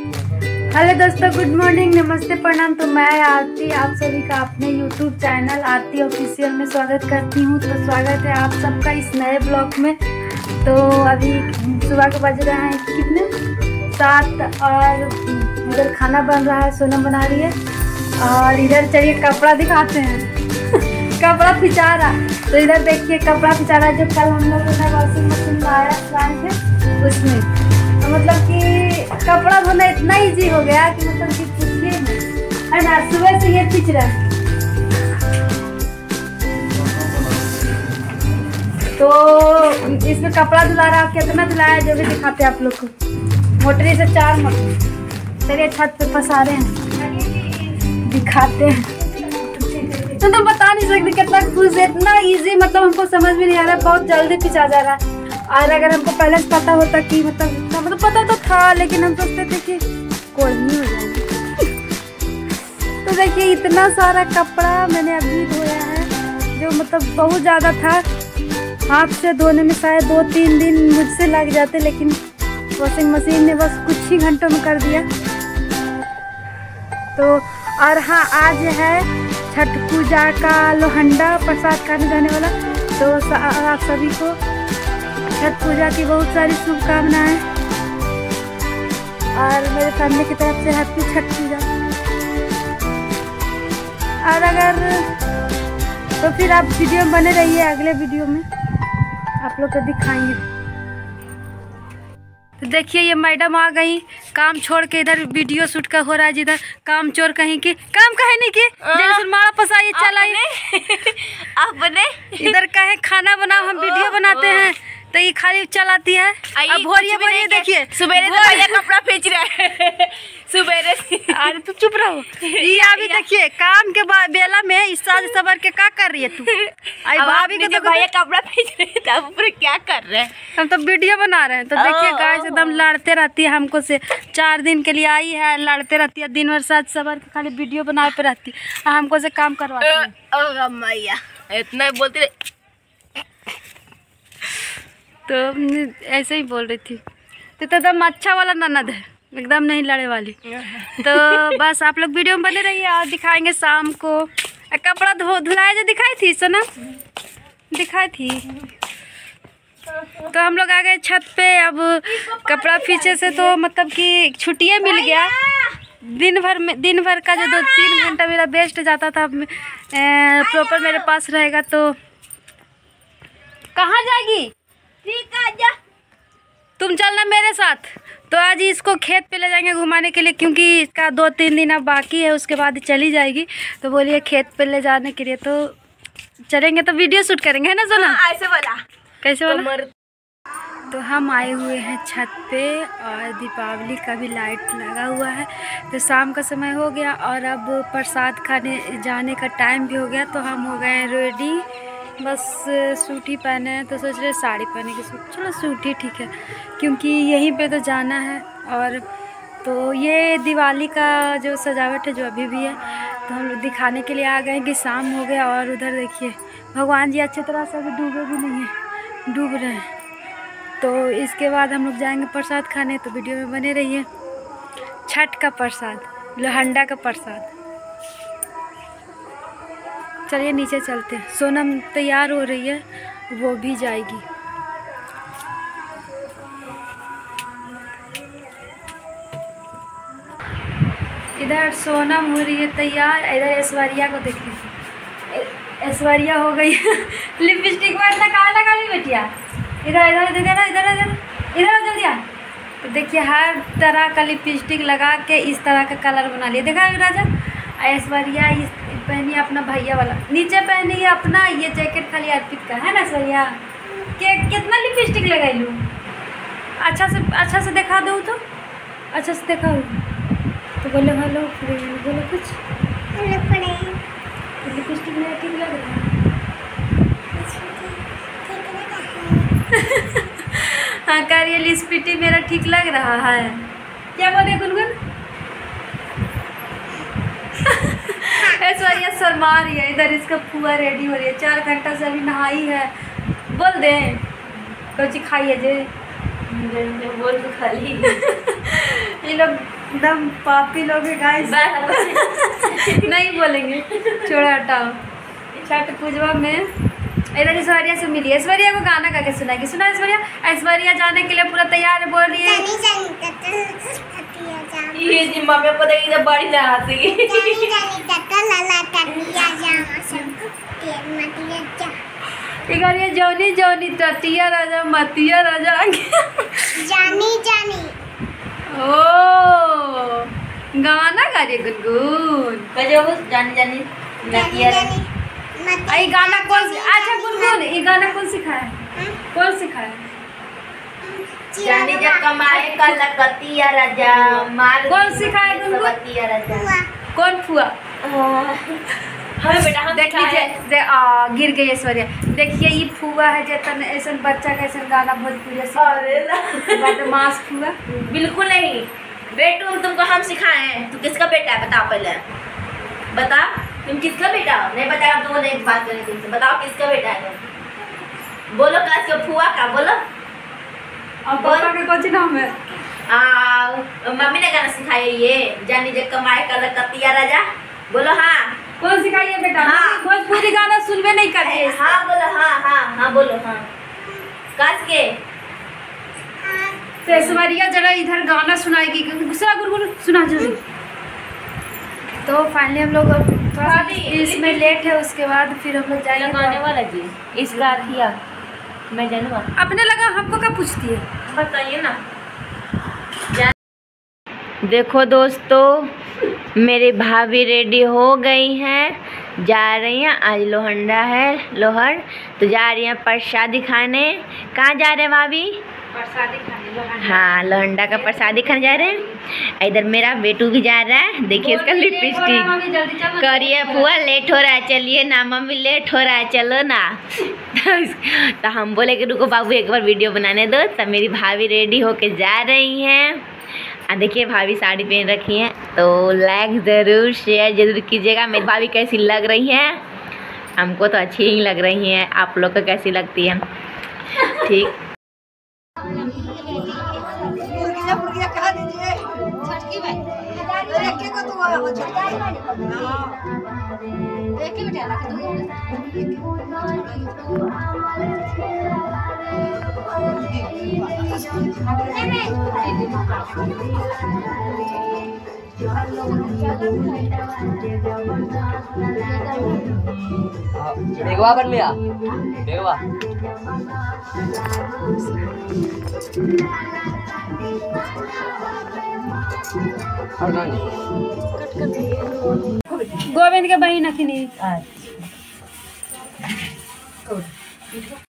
Hello दोस्तों, good morning, नमस्ते, प्रणाम। तो मैं आरती आप सभी का अपने YouTube चैनल आरती ऑफिशियल में स्वागत करती हूँ। तो स्वागत है आप सबका इस नए ब्लॉग में। तो अभी सुबह के बज रहे हैं कितने 7 और इधर खाना बन रहा है, सोनम बना रही है। और इधर चलिए कपड़ा दिखाते हैं। कपड़ा पिचा रहा, तो इधर देखिए कपड़ा पिचा रहा है जो कल हम लोगों ने वॉशिंग मशीन लाए थे उसमें। तो मतलब कि कपड़ा धोना इतना इजी हो गया कि मतलब कि पूछिए है ना। सुबह से ये पिच रहा है। तो इसमें कपड़ा धुला रहा, कितना धुलाया जो भी दिखाते हैं आप लोग को। मोटरी से 4 मोटर। चलिए छत पे पसारे हैं, दिखाते हैं। तो बता नहीं सकते कितना खुश है, इतना इजी, मतलब हमको समझ में नहीं आ रहा है, बहुत जल्दी पिचा जा रहा है। और अगर हमको पहले से पता होता कि मतलब पता तो था, लेकिन हम सोचते थे कि कोई नहीं हो जाएगा। तो देखिए इतना सारा कपड़ा मैंने अभी धोया है, जो मतलब बहुत ज़्यादा था। हाथ से धोने में शायद 2-3 दिन मुझसे लग जाते, लेकिन वॉशिंग मशीन ने बस कुछ ही घंटों में कर दिया। तो और हाँ, आज है छठ पूजा का लोहंडा प्रसाद खाने जाने वाला। तो आप सभी को छठ पूजा की बहुत सारी शुभकामनाएं और मेरे फैमिली की तरफ से हैप्पी छठ पूजा। और अगर तो फिर आप वीडियो में बने रहिए, अगले वीडियो में आप लोग को दिखाएंगे। तो देखिए ये मैडम आ गई काम छोड़ के, इधर वीडियो शूट का हो रहा है। जिधर काम चोर कहीं की काम कहे नहीं की जैसे मारा पसाई चलाई आपने, इधर कहे खाना बनाओ, हम वीडियो बनाते हैं तो ये खाली चलाती है। अब भोरिए देखिए सुबेरे तो भैया कपड़ा फेंच रहा है सुबेरे। अरे तू चुप रहो। ये अभी देखिए काम के बेला में इस साज सबर के क्या कर रही है तू? आई भाभी के तो भैया कपड़ा फेंच रहे हैं, तब ऊपर क्या कर रहे हैं? हम तो वीडियो बना रहे हैं। तो देखिए गाइस एकदम लड़ते रहती है हमको से। 4 दिन के लिए आई है, लड़ते रहती है दिन भर, साज सबर के खाली वीडियो बना पे रहती है, हमको से काम करवाती है। मैया इतना बोलती रहे। तो ऐसे ही बोल रही थी। तो एकदम अच्छा वाला ननद है, एकदम नहीं लड़े वाली। तो बस आप लोग वीडियो में बने रहिए और दिखाएंगे शाम को। कपड़ा धुलाया जो दिखाई थी सोना, दिखाई थी। तो हम लोग आ गए छत पे। अब कपड़ा पीछे से तो मतलब कि छुट्टियाँ मिल गया। दिन भर का जो 2-3 घंटा मेरा वेस्ट जाता था, प्रॉपर मेरे पास रहेगा। तो कहाँ जाएगी? ठीक है जा, तुम चलना मेरे साथ। तो आज इसको खेत पे ले जाएंगे घुमाने के लिए, क्योंकि इसका 2-3 दिन अब बाकी है, उसके बाद चली जाएगी। तो बोलिए खेत पे ले जाने के लिए तो चलेंगे, तो वीडियो शूट करेंगे, है ना सोना? ऐसे बोला। कैसे बोला? तो हम आए हुए हैं छत पे और दीपावली का भी लाइट लगा हुआ है। तो शाम का समय हो गया और अब प्रसाद खाने जाने का टाइम भी हो गया। तो हम हो गए रेडी, बस सूट ही पहने हैं। तो सोच रहे साड़ी पहने की सूट, चलो सूट ही ठीक है, क्योंकि यहीं पे तो जाना है। और तो ये दिवाली का जो सजावट है जो अभी भी है, तो हम लोग दिखाने के लिए आ गए कि शाम हो गया। और उधर देखिए भगवान जी अच्छी तरह से अभी डूबे भी नहीं हैं, डूब रहे हैं। तो इसके बाद हम लोग जाएंगे प्रसाद खाने। तो वीडियो में बने रहिए। छठ का प्रसाद, लोहंडा का प्रसाद। चलिए नीचे चलते हैं। सोनम तैयार हो रही है, वो भी जाएगी। इधर सोनम हो रही है तैयार, इधर ऐश्वर्या को देखिए, ऐश्वर्या हो गई लिपस्टिक में इतना काला काली बेटिया। इधर इधर इधर इधर इधर इधर जल्दी आ। तो देखिए हर तरह का लिपस्टिक लगा के इस तरह का कलर बना लिया। देखा राजा? ऐश्वर्या इस पहनी अपना भैया वाला, नीचे पहनी है अपना ये जैकेट खाली अर्पित का, है ना ऐश्वर्या? कितना लिपस्टिक लगाई लूँ? अच्छा से दिखा दो, तो अच्छा से दिखा। तो बोले हेलो, बोलो कुछ। तो लिपस्टिक मेरा ठीक लग रहा है। हाँ करिए, लिपस्टिक मेरा ठीक लग रहा है। क्या बोले गुनगुन? ऐश्वर्या शर्मा रही है। इधर इसका फुआ रेडी हो रही है, 4 घंटा से अभी नहाई है। बोल दें कुछ खाइए जे बोल तो खाली ये लोग एकदम पापी लोग है गाइस। नहीं बोलेंगे, छोड़ो हटाओ। छठ पूजवा में इधर ऐश्वर्या से मिली। ऐश्वर्या को गाना गा के सुनाएगी। सुना ऐश्वर्या। ऐश्वर्या जाने के लिए पूरा तैयार है, बोल रही है ये जी मम्मी को देखी जब बड़ी ना हंसी। ये जौनी जौनी टटिया राजा मतिया राजा जानी जानी ओ गाना गा रही गुनगुन। बजो जानी जानी नतिया ये गाना कौन? अच्छा गुनगुन, ये गाना कौन सिखाया? कौन सिखाया? जानी जब कमाए कलकतिया राजा मार। कौन सिखाया गुनगुन? राजा कौन फुआ? हमें बेटा हम देख लीजिए, गिर गई ऐश्वर्या। देखिए ये फुआ है जतन ऐसा बच्चा का ऐसा गाना भोजपुरी से बदमाश फुआ। बिल्कुल नहीं बेटू, तुमको हम सिखाए हैं। तू किसका बेटा है बताओ पहले, बता तुम किसका बेटा हो? नहीं बताया हम तुमको नहीं बात करें तुमसे। बताओ किसका बेटा है तुम? बोलो क्लास के फुआ का बोलो। अब पापा के कौन सी नाम है? मम्मी ने गाना सिखाया ये जानी जब कमाए कलकतिया राजा। बोलो हाँ। कौन सिखाइए बेटा? हाँ। भोजपुरी गाना सुनबे नहीं करती है। हाँ बोलो हाँ हाँ हाँ बोलो हाँ। काश के तो ऐश्वर्या जरा इधर गाना सुनाएगी। गुस्सा गुरगुर सुना जल्दी। तो फाइनली हम लोग अब थोड़ा सा इसमें लेट है, उसके बाद फिर हम लोग जाएंगे। लगाने वाला जी इसका थिया मैं जानूँगा। अपने लगा हमको क्या पूछती है? बताइए ना। देखो दोस्तों, मेरी भाभी रेडी हो गई हैं, जा रही हैं। आज लोहंडा है लोहर, तो जा रही हैं प्रसादी खाने। कहाँ जा रहे हैं भाभी? प्रसादी खाने। हाँ लोहंडा का प्रसादी खाने जा रहे हैं। इधर मेरा बेटू भी जा रहा है, देखिए उसका लिपस्टिक। करिए फुआ लेट हो रहा है, चलिए ना मम्मी लेट हो रहा है, चलो ना। तो हम बोले कि रुको बाबू एक बार वीडियो बनाने दो। तब मेरी भाभी रेडी होके जा रही हैं। देखिए भाभी साड़ी पहन रखी है, तो लाइक ज़रूर शेयर ज़रूर कीजिएगा। मेरी भाभी कैसी लग रही है? हमको तो अच्छी ही लग रही हैं, आप लोग को कैसी लगती है? ठीक बेगवा बन लिया बेगवा। गोविंद के बहन अखनी।